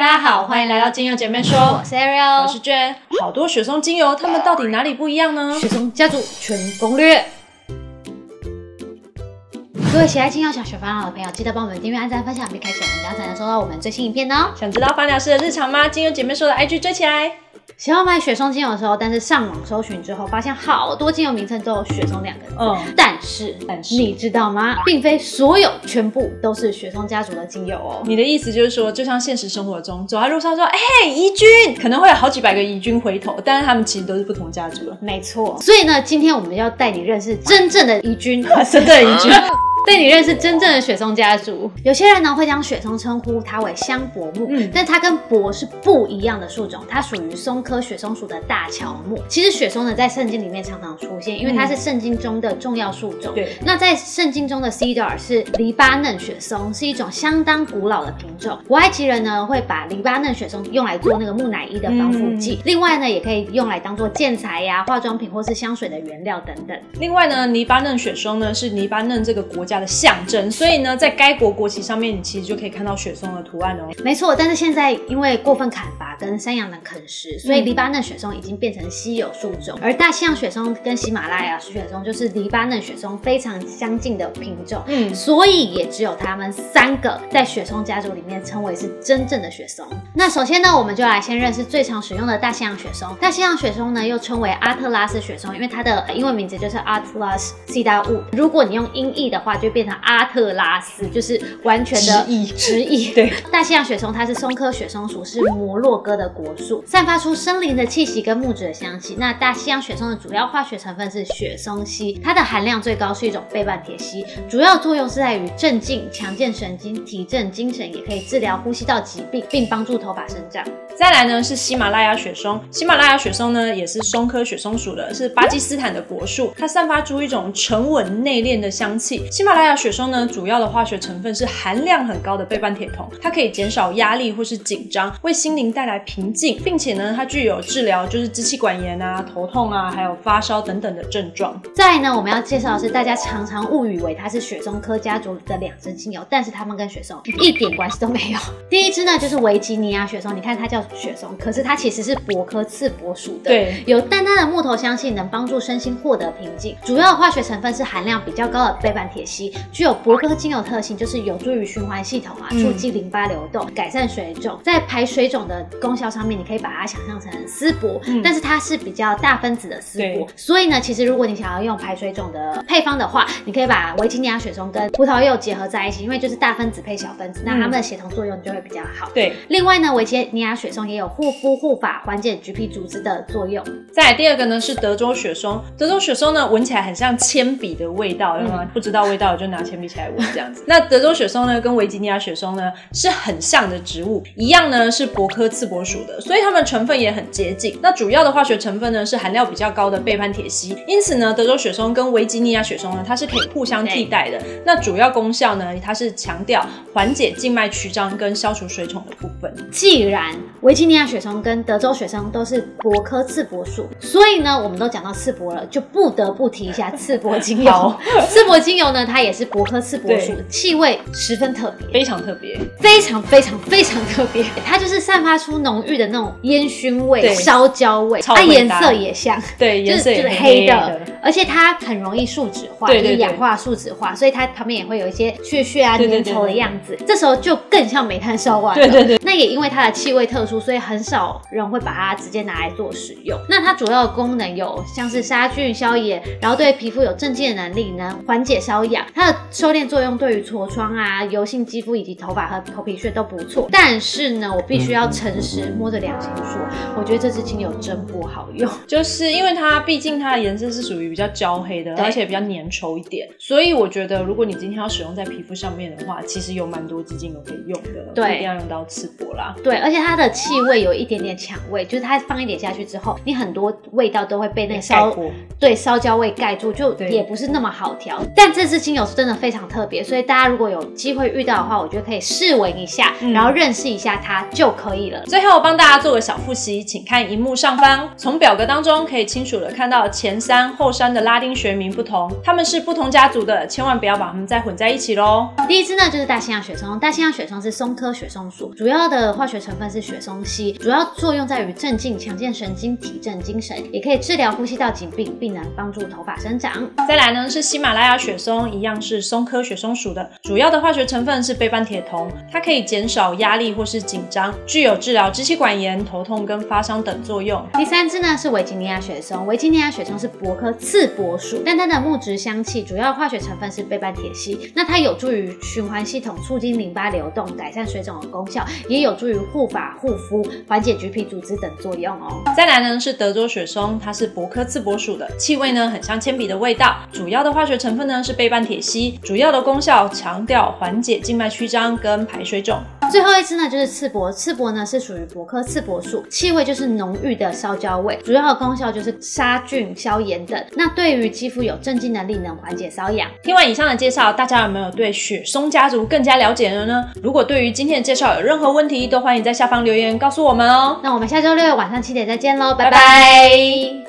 家好，欢迎来到精油姐妹说， 我是 Ariel， 我是娟。好多雪松精油，它们到底哪里不一样呢？ 雪松家族全攻略。各位喜爱精油想学烦恼的朋友，记得帮我们订阅、按赞、分享，并开启小铃铛，才能收到我们最新影片哦。 想知道芳疗师的日常吗？精油姐妹说的 IG 追起来。 喜欢买雪松精油的时候，但是上网搜寻之后，发现好多精油名称都有雪松2个字。但是你知道吗？并非所有全部都是雪松家族的精油哦。 你的意思就是说，就像现实生活中，走在路上说，怡君，可能会有好几百个怡君回头，但是他们其实都是不同家族的。 没错。所以呢，今天我们要带你认识真正的怡君， 真正的怡君。 带你认识真正的雪松家族。有些人呢会将雪松称呼它为香柏木，但它跟柏是不一样的树种，它属于松科雪松属的大乔木。其实雪松呢在圣经里面常常出现，因为它是圣经中的重要树种。对，那在圣经中的 Cedar 是黎巴嫩雪松，是一种相当古老的品种。古埃及人呢会把黎巴嫩雪松用来做那个木乃伊的防腐剂，另外呢也可以用来当做建材呀、化妆品或是香水的原料等等。 另外呢，黎巴嫩雪松呢是黎巴嫩这个国家的象征，所以呢，在该国国旗上面，你其实就可以看到雪松的图案哦。 没错，但是现在因为过分砍伐跟山羊的啃食，所以黎巴嫩雪松已经变成稀有树种。而大西洋雪松跟喜马拉雅雪松就是黎巴嫩雪松非常相近的品种，所以也只有它们3个在雪松家族里面称为是真正的雪松。那首先呢，我们就来先认识最常使用的大西洋雪松。大西洋雪松呢又称为阿特拉斯雪松，因为它的英文名字就是 Atlas Cedar Wood。如果你用音译的话，就变成阿特拉斯，就是完全的直译。 对， 大西洋雪松它是松科雪松属，是摩洛哥的国树，散发出森林的气息跟木质的香气。那大西洋雪松的主要化学成分是雪松烯，它的含量最高是一种倍半铁烯，主要作用是在于镇静、强健神经、提振精神，也可以治疗呼吸道疾病，并帮助头发生长。 再来呢是喜马拉雅雪松，喜马拉雅雪松呢也是松科雪松属的，是巴基斯坦的国树，它散发出一种沉稳内敛的香气。喜马拉雅雪松呢主要的化学成分是含量很高的倍半铁酮，它可以减少压力或是紧张，为心灵带来平静，并且呢它具有治疗就是支气管炎啊、头痛啊，还有发烧等等的症状。 再来呢，我们要介绍的是大家常常误以为它是雪松科家族的2支精油，但是它们跟雪松一点关系都没有。第一支呢就是维吉尼亚雪松，你看它叫雪松，可是它其实是柏科刺柏属的，对，有淡淡的木头香气，能帮助身心获得平静。主要的化学成分是含量比较高的倍半铁烯，具有柏科精油特性，就是有助于循环系统啊，促进淋巴流动，改善水肿。在排水肿的功效上面，你可以把它想象成丝柏，但是它是比较大分子的丝柏，所以呢，其实如果你想要用排水肿的配方的话，你可以把维吉尼亚雪松跟葡萄柚结合在一起，因为就是大分子配小分子，那它们的协同作用就会比较好。对，另外呢，维吉尼亚雪松也有护肤护发、缓解橘皮组织的作用。 再来第2个呢是德州雪松，德州雪松呢闻起来很像铅笔的味道，不知道味道就拿铅笔起来闻这样子。那德州雪松呢跟维吉尼亚雪松呢是很像的植物，一样呢是柏科刺柏属的，所以它们成分也很接近。那主要的化学成分呢是含量比较高的倍半铁烯，因此呢德州雪松跟维吉尼亚雪松呢它是可以互相替代的。那主要功效呢它是强调缓解静脉曲张跟消除水肿的部分。 既然维吉尼亚雪松跟德州雪松都是柏科刺柏属，所以呢我们都讲到刺柏了，就不得不提一下刺柏精油。刺柏精油呢它也是柏科刺柏属，气味十分特别， 非常特别， 非常特别。它就是散发出浓郁的那种烟熏味、烧焦味，它颜色也像， 对，颜色也就是黑的，而且它很容易树脂化，就是氧化树脂化，所以它旁边也会有一些屑啊、粘稠的样子，这时候就更像煤炭烧完了。对。那也因为它的气味特殊，所以很少人会把它直接拿来做使用。那它主要的功能有像是杀菌、消炎，然后对皮肤有镇静的能力，能缓解瘙痒。它的收敛作用对于痤疮啊、油性肌肤以及头发和头皮屑都不错。但是呢，我必须要诚实摸着良心说，我觉得这支精油真不好用， 就是因为它毕竟它的颜色是属于比较焦黑的，而且比较粘稠一点，所以我觉得如果你今天要使用在皮肤上面的话，其实有蛮多支精油可以用的，不一定要用到刺柏啦。 对，而且它的气味有一点点抢味，就是它放一点下去之后，你很多味道都会被那个烧焦味盖住，就也不是那么好调。但这支精油油真的非常特别，所以大家如果有机会遇到的话，我觉得可以试闻一下，然后认识一下它就可以了。 最后我帮大家做个小复习，请看荧幕上方，从表格当中可以清楚的看到前山后山的拉丁学名不同，它们是不同家族的，千万不要把它们再混在一起咯。 第一支呢就是大西洋雪松，大西洋雪松是松科雪松属，主要的化学成分是雪松烯，主要作用在于镇静、强健神经、提振精神，也可以治疗呼吸道疾病，并能帮助头发生长。 再来呢是喜马拉雅雪松，一样是松科雪松属的，主要的化学成分是倍半铁酮，它可以减少压力或是紧张，具有治疗支气管炎、头痛跟发烧等作用。 第三支呢是维吉尼亚雪松，维吉尼亚雪松是柏科刺柏属，但它的木质香气主要化学成分是倍半铁烯，那它有助于循环系统，促进淋巴流动，改善水肿的功效，也有助于护发护肤，缓解橘皮组织等作用哦。 再来呢是德州雪松，它是柏科刺柏属的，气味呢很像铅笔的味道，主要的化学成分呢是倍半铁烯，主要的功效强调缓解静脉曲张跟排水肿。 最后一支呢就是刺柏，刺柏呢是属于柏科刺柏属，气味就是浓郁的烧焦味，主要的功效就是杀菌、消炎等。那对于肌肤有镇静能力，能缓解瘙痒。 听完以上的介绍，大家有没有对雪松家族更加了解了呢？如果对于今天的介绍有任何问题，都欢迎在下方留言告诉我们哦。 那我们下周6晚上7点再见喽，拜拜。